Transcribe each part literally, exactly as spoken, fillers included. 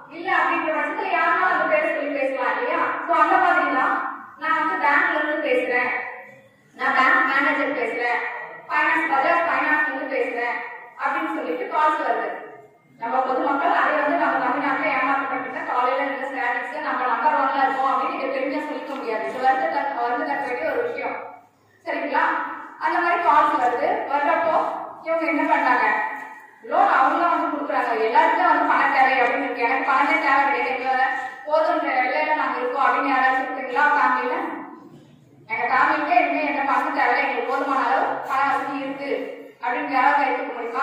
இல்ல அப்படின்ற பட்சத்துல யாரும் அந்த பேரை சொல்லி பேசலாம் இல்லையா? ஸோ அந்த மாதிரி தான் நான் வந்து பேங்க்ல இருந்து பேசுறேன், நான் பேங்க் மேனேஜர் பேசுறேன், ஃபைனான்ஸ் பஜாஜ் ஃபைனான்ஸ்ல இருந்து பேசுறேன் அப்படின்னு சொல்லிட்டு கால்ஸ் வருது. நம்ம பொதுமக்கள் அதை வந்து நம்ம தமிழ்நாட்டில் ஏமாற்றப்பட்டு காலையில இருந்த ஸ்டாட்டிக்ஸ் நம்ம நம்பர் ஒன்ல இருக்கோம் அப்படின்னு இதை பெருமையா சொல்லிக்க முடியாது. இது வந்து வந்து தக்க வேண்டிய ஒரு விஷயம். சரிங்களா? அந்த மாதிரி கால்ஸ் வருது. வர்றப்போ இவங்க என்ன பண்ணாங்க, லோன் அவங்களும் வந்து கொடுக்குறாங்க. எல்லாருக்கும் வந்து பணம் தேவை அப்படின்னு இருக்கு. எனக்கு பணமே தேவை கிடையாது, போதுன்ற வேலையில நாங்க இருக்கோம் அப்படின்னு யாராச்சும் இருக்குங்களா ஃபேமிலியில? எங்க ஃபேமிலிக்கே இனிமே எந்த பணம் தேவை, எங்களுக்கு போதுமான அளவு பண வசதி இருக்கு அப்படின்னு யாராவது எடுத்துக்க முடியுமா?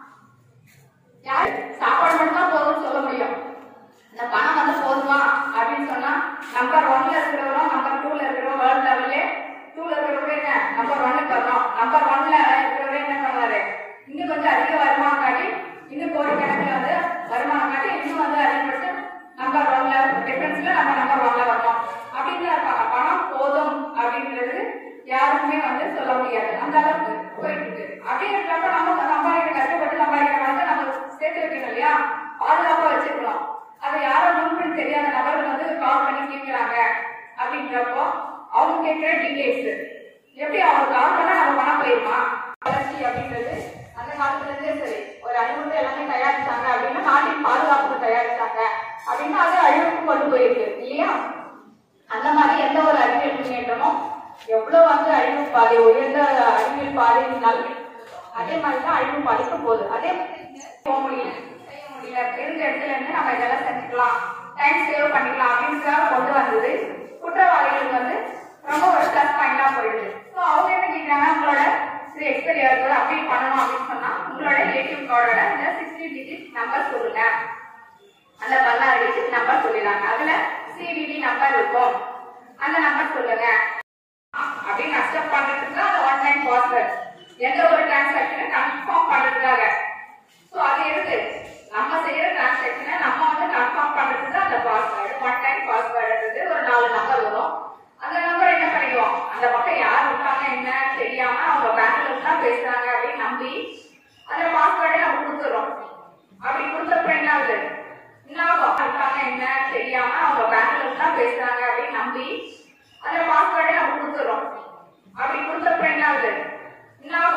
யாரு சாப்பாடு மட்டும் தான் போதும்னு சொல்ல முடியும். இந்த பணம் வந்து போதுமா அப்படின்னு சொன்னா நம்பர் ஒன்ல இருக்கிறவரும் நம்பர் டூல இருக்கிறவரும் வேர்ல்ட் லெவல்லே டூல இருக்கிறவங்க என்ன நம்பர் ஒன்னுக்கு வரணும். நம்பர் ஒன்ல இருக்கிறவரே என்ன பண்ணுவாரு, இன்னும் கொஞ்சம் அதிக வருமானம் காட்டி இன்னும் கோடிக்கணக்கில் வந்து வருமானம் காட்டி இன்னும் வந்து அதிகப்பட்டு நம்பர் ஒன்ல டிஃபரன்ஸ்ல நம்ம நம்பர் ஒன்ல வரணும் அப்படின்னு பணம் போதும் அப்படின்றது யாருக்குமே வந்து சொல்ல முடியாது. அந்த அளவுக்கு போயிட்டு இருக்கு. அப்படி இருக்கிறப்ப நம்ம சம்பாதிக்கிற கஷ்டப்பட்டு சம்பாதிக்கிற பணத்தை நம்ம சேர்த்து வைக்கணும் இல்லையா? பாதுகாப்பா வச்சுக்கணும். அதை யாரோ முன்பின் தெரியாத நபர்கள் வந்து கால் பண்ணி கேட்கிறாங்க அப்படின்றப்போ அவங்க கேட்கிற டீடைல்ஸ் எப்படி அவங்க கால் பண்ணா நம்ம பணம் போயிருமா? வளர்ச்சி அப்படின்றது அந்த காலத்துல இருந்தே சரி, ஒரு அறிவுறுத்தல் எல்லாமே தயாரிச்சாங்க அப்படின்னா நாட்டின் பாதுகாப்புக்கு தயாரிச்சாங்க அப்படின்னா அது அழிவுக்கு கொண்டு போயிருக்கு இல்லையா? அந்த மாதிரி எந்த ஒரு அறிவியல் முன்னேற்றமும் எவ்வளவு வந்து அழிவு பாதை உயர்ந்த அறிவியல் பாதை நல்வி அதே மாதிரிதான் அழிவு பாதிக்க போகுது. அதே மாதிரி போக முடியல, செய்ய முடியல, இருந்த இடத்துல இருந்து நம்ம இதெல்லாம் செஞ்சுக்கலாம், டைம் சேவ் பண்ணிக்கலாம் அப்படின்றதுக்காக கொண்டு வந்தது குற்றவாளிகளுக்கு வந்து ரொம்ப ஒரு பிளஸ் பாயிண்டா போயிடுது. ஸோ அவங்க என்ன கேட்கிறாங்க, உங்களோட இது எக்ஸ்பைரி ஆகுது அப்டேட் பண்ணணும் அப்படின்னு சொன்னா உங்களோட ஏடிஎம் கார்டோட இந்த சிக்ஸ்டி டிஜிட் நம்பர் சொல்லுங்க. அந்த பதினாறு டிஜிட் நம்பர் சொல்லிடுறாங்க. அதுல சிவிவி நம்பர் இருக்கும், அந்த நம்பர் சொல்லுங்க அப்படின்னு அக்செப்ட் பண்றதுக்கு அந்த ஒன் டைம் பாஸ்வேர்ட் எந்த ஒரு டிரான்சாக்சனை கன்ஃபார்ம் பண்றதுக்காக. ஸோ அது எதுக்கு, நம்ம செய்யற டிரான்சாக்சனை நம்ம வந்து கன்ஃபார்ம் பண்றதுக்கு அந்த பாஸ்வேர்டு ஒன் டைம் பாஸ்வேர்டுன்றது ஒரு நாலு நம்பர் வரும். அந்த நம்பர் என்ன பண்ணிடுவோம், அந்த பக்கம் யார் இருக்காங்க என்ன தெரியாம அவங்க பேங்க்ல இருந்தா பேசுறாங்க அப்படின்னு நம்பி அந்த பாஸ்வேர்டை நம்ம கொடுத்துறோம். அப்படி கொடுத்தப்ப என்ன ஆகுது, இன்னும் இருக்காங்க என்ன தெரியாம அவங்க பேங்க்ல இருந்தா பேசுறாங்க அப்படின்னு நம்பி அந்த பாஸ்வேர்டை நம்ம கொடுத்துறோம். அப்படி கொடுத்தப்ப என்ன ஆகுது, இன்னும்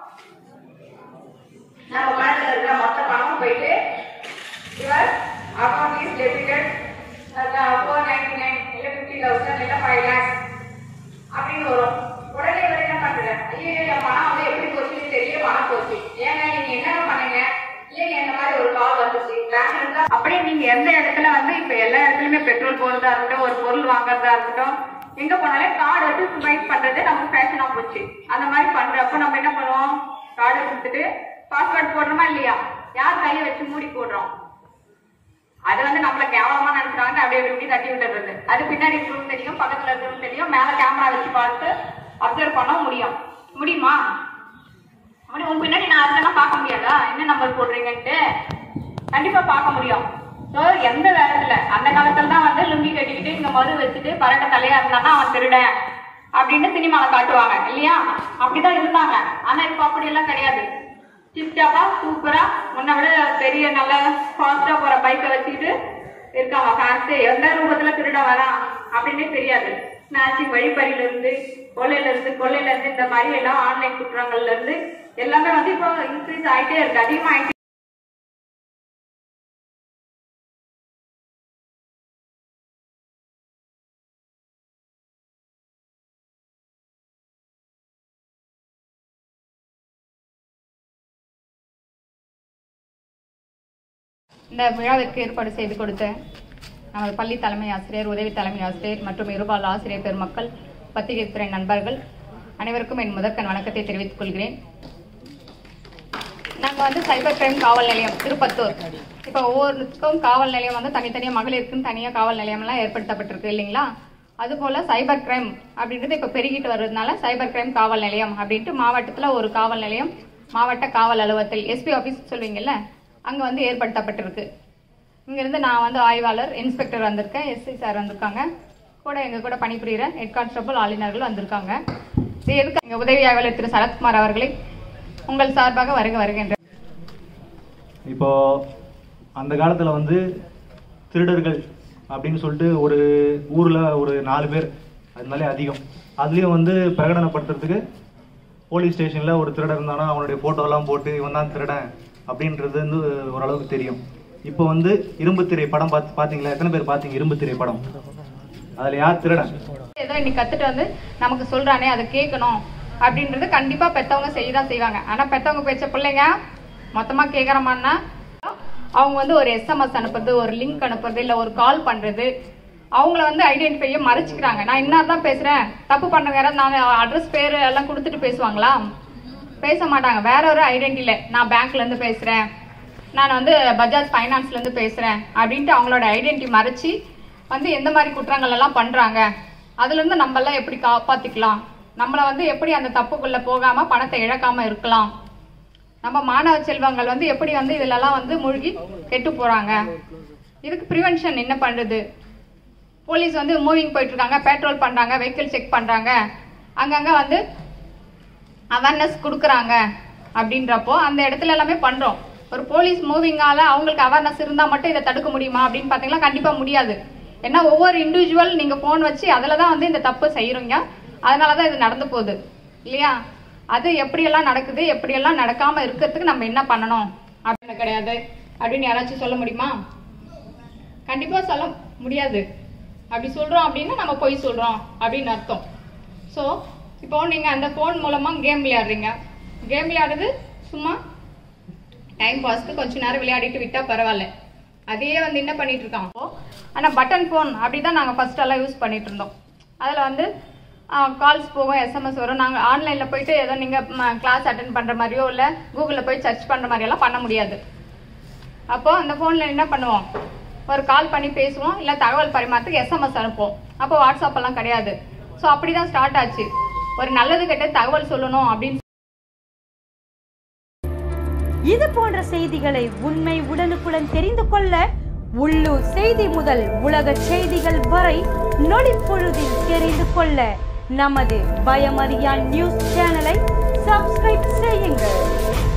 நம்ம பேங்க்ல இருக்கிற மொத்த பணமும் போயிட்டு இவர் account is debited four ninety nine இல்ல பிப்டி தௌசண்ட் இல்ல ஃபைவ் லேக்ஸ் அப்படின்னு வரும். உடனே இவர் என்ன பண்ற, ஐயோ என் பணம் வந்து எப்படி போச்சுன்னு தெரிய பணம் போச்சு, ஏங்க நீங்க என்ன பண்ணுங்க, இல்லைங்க இந்த மாதிரி ஒரு கால் வந்துச்சு பேங்க்ல இருந்தா. அப்படியே நீங்க எந்த இடத்துல வந்து இப்ப எல்லா இடத்துலயுமே பெட்ரோல் போறதா இருக்கட்டும், ஒரு பொருள் வாங்குறதா இருக்கட்டும், எங்க போனாலே கார்டு வச்சு ஸ்வைப் பண்றது நமக்கு ஃபேஷனா போச்சு. அந்த மாதிரி பண்றப்ப நம்ம என்ன பண்ணுவோம், கார்டை கொடுத்துட்டு பாஸ்வேர்ட் போடுறோமா இல்லையா, யார் கையை வச்சு மூடி போடுறோம். அது வந்து நம்மள கேவலமா நினைச்சாங்க, அப்படியே எப்படி தட்டி விட்டுறது. அது பின்னாடி இருக்கிறவங்க தெரியும், பக்கத்துல இருக்கிறவங்க தெரியும், மேல கேமரா வச்சு பார்த்து அப்சர்வ் பண்ண முடியும். முடியுமா? அப்படி உங்க பின்னாடி நான் அதெல்லாம் பார்க்க முடியாதா, என்ன நம்பர் போடுறீங்கன்ட்டு? கண்டிப்பா பார்க்க முடியும். ஸோ எந்த வேலைத்துல அந்த காலத்துல தான் வந்து லுங்கி கட்டிக்கிட்டு இங்க மது வச்சுட்டு பரட்ட தலையா இருந்தானா அவன் திருடன் அப்படின்னு சினிமாவை காட்டுவாங்க இல்லையா? அப்படிதான் இருந்தாங்க. ஆனா இப்ப அப்படி எல்லாம் கிடையாது. சிப்டாப்பா சூப்பரா முன்ன விட பெரிய நல்ல ஃபாஸ்டா போற பைக்கை வச்சுக்கிட்டு இருக்காங்க. ஃபேன்ஸ் எந்த ரூபத்துல திருட வரான் அப்படின்னே தெரியாது. ஸ்நாச்சிங், வழிப்பறியில இருந்து கொள்ளையில இருந்து கொள்ளையில இருந்து இந்த மாதிரி எல்லாம் ஆன்லைன் குற்றங்கள்ல இருந்து எல்லாமே வந்து இப்போ இன்க்ரீஸ் ஆயிட்டே இருக்கு, அதிகமாயிட்டே. இந்த விழாவிற்கு ஏற்பாடு செய்து கொடுத்த நமது பள்ளி தலைமை ஆசிரியர், உதவி தலைமை ஆசிரியர் மற்றும் இருபால் ஆசிரியர் பெருமக்கள், பத்திரிகை துறை நண்பர்கள் அனைவருக்கும் என் முதற்கண் வணக்கத்தை தெரிவித்துக் கொள்கிறேன். நாங்கள் வந்து சைபர் கிரைம் காவல் நிலையம் திருப்பத்தூர், இப்போ ஒவ்வொருக்கும் காவல் நிலையம் வந்து தனித்தனியாக மகளிருக்குன்னு தனியாக காவல் நிலையம்லாம் ஏற்படுத்தப்பட்டிருக்கு இல்லைங்களா? அதுபோல் சைபர் கிரைம் அப்படின்றது இப்போ பெருகிட்டு வர்றதுனால சைபர் கிரைம் காவல் நிலையம் அப்படின்ட்டு மாவட்டத்தில் ஒரு காவல் நிலையம் மாவட்ட காவல் அலுவலகத்தில் எஸ்பி ஆஃபீஸ் சொல்வீங்கல்ல, அங்கே வந்து ஏற்படுத்தப்பட்டிருக்கு. இங்கேருந்து நான் வந்து ஆய்வாளர் இன்ஸ்பெக்டர் வந்திருக்கேன், எஸ்ஐ சார் வந்திருக்காங்க, கூட எங்கள் கூட பணிபுரிகிற ஹெட் கான்ஸ்டபிள் ஆளுநர்கள் வந்திருக்காங்க. இது எதுக்கு எங்கள் உதவி ஆய்வாளர் திரு சரத்குமார் அவர்களை உங்கள் சார்பாக வருக வருகின்ற. இப்போ அந்த காலத்தில் வந்து திருடர்கள் அப்படின்னு சொல்லிட்டு ஒரு ஊரில் ஒரு நாலு பேர் அதனாலே அதிகம். அதுலேயும் வந்து பிரகடனப்படுத்துறதுக்கு போலீஸ் ஸ்டேஷனில் ஒரு திருடன் இருந்தானா அவனுடைய ஃபோட்டோலாம் போட்டு இவன் தான் திருடன் அப்படின்றது வந்து ஓரளவுக்கு தெரியும். இப்போ வந்து இரும்பு திரை படம் பார்த்து பார்த்தீங்களா? எத்தனை பேர் பார்த்தீங்க இரும்பு திரை படம்? அதில் யார் திருடன்? ஏதோ இன்னைக்கு கற்றுட்டு வந்து நமக்கு சொல்கிறானே அதை கேட்கணும் அப்படின்றது கண்டிப்பாக பெற்றவங்க செய்ய தான் செய்வாங்க. ஆனால் பெற்றவங்க பேச்ச பிள்ளைங்க மொத்தமாக கேட்குறமான்னா அவங்க வந்து ஒரு எஸ்எம்எஸ் அனுப்புறது, ஒரு லிங்க் அனுப்புறது, இல்லை ஒரு கால் பண்ணுறது, அவங்கள வந்து ஐடென்டிஃபையை மறைச்சிக்கிறாங்க. நான் இன்னார் தான் பேசுகிறேன், தப்பு பண்ணுங்க யாராவது நான் அட்ரஸ் பேர் எல்லாம் கொடுத்துட்டு பேசுவாங்களா? பேச மாட்டாங்க. வேற ஒரு ஐடென்டிட்டியில் நான் பேங்க்லேருந்து பேசுகிறேன், நான் வந்து பஜாஜ் ஃபைனான்ஸ்லேருந்து பேசுகிறேன் அப்படின்ட்டு அவங்களோட ஐடென்டிட்டி மறைச்சி வந்து எந்த மாதிரி குற்றங்கள் எல்லாம் பண்ணுறாங்க. அதுலேருந்து நம்மளாம் எப்படி காப்பாற்றிக்கலாம், நம்மளை வந்து எப்படி அந்த தப்புக்குள்ளே போகாமல் பணத்தை இழக்காமல் இருக்கலாம், நம்ம மாணவ செல்வங்கள் வந்து எப்படி வந்து இதிலெல்லாம் வந்து மூழ்கி கெட்டு போகிறாங்க, இதுக்கு ப்ரிவென்ஷன் என்ன பண்ணுறது? போலீஸ் வந்து மூவிங் போயிட்டுருக்காங்க, பெட்ரோல் பண்ணுறாங்க, வெஹிக்கிள் செக் பண்ணுறாங்க, அங்கங்கே வந்து அவேர்னஸ் கொடுக்குறாங்க அப்படின்றப்போ அந்த இடத்துல எல்லாமே பண்ணுறோம். ஒரு போலீஸ் மூவிங்கால அவங்களுக்கு அவேர்னஸ் இருந்தால் மட்டும் இதை தடுக்க முடியுமா அப்படின்னு பார்த்தீங்கன்னா கண்டிப்பாக முடியாது. ஏன்னா ஒவ்வொரு இண்டிவிஜுவல் நீங்கள் ஃபோன் வச்சு அதில் தான் வந்து இந்த தப்பு செய்கிறீங்க, அதனால தான் இது நடந்து போகுது இல்லையா? அது எப்படியெல்லாம் நடக்குது, எப்படியெல்லாம் நடக்காமல் இருக்கிறதுக்கு நம்ம என்ன பண்ணணும் அப்படின்னு கிடையாது அப்படின்னு யாராச்சும் சொல்ல முடியுமா? கண்டிப்பாக சொல்ல முடியாது. அப்படி சொல்கிறோம் அப்படின்னா நம்ம பொய் சொல்கிறோம் அப்படின்னு அர்த்தம். ஸோ இப்போ நீங்கள் அந்த ஃபோன் மூலமாக கேம் விளையாடுறீங்க, கேம் விளையாடுறது சும்மா டைம் பாஸ்க்கு கொஞ்ச நேரம் விளையாடிட்டு விட்டால் பரவாயில்ல. அதையே வந்து என்ன பண்ணிட்டு இருக்காங்க. ஆனால் பட்டன் ஃபோன் அப்படி தான் நாங்கள் ஃபர்ஸ்ட் எல்லாம் யூஸ் பண்ணிட்டு இருந்தோம். அதில் வந்து கால்ஸ் போகும், எஸ்எம்எஸ் வரும். நாங்கள் ஆன்லைனில் போயிட்டு ஏதோ நீங்கள் கிளாஸ் அட்டென்ட் பண்ணுற மாதிரியோ இல்லை கூகுளில் போய் சர்ச் பண்ணுற மாதிரியெல்லாம் பண்ண முடியாது. அப்போது அந்த ஃபோனில் என்ன பண்ணுவோம், ஒரு கால் பண்ணி பேசுவோம், இல்லை தகவல் பரிமாறத்துக்கு எஸ்எம்எஸ் அனுப்புவோம். அப்போ வாட்ஸ்அப் எல்லாம் கிடையாது. ஸோ அப்படி தான் ஸ்டார்ட் ஆச்சு. ஒரு நல்லது கெட்ட தகவல் சொல்லணும் அப்படின்னு. இது போன்ற செய்திகளை உண்மை உடனுக்குடன் தெரிந்து கொள்ள உள்ளூர் செய்தி முதல் உலக செய்திகள் வரை நொடிப்பொழுதில் தெரிந்து கொள்ள நமது பயமறியான் நியூஸ் சேனலை சப்ஸ்கிரைப் செய்யுங்கள்.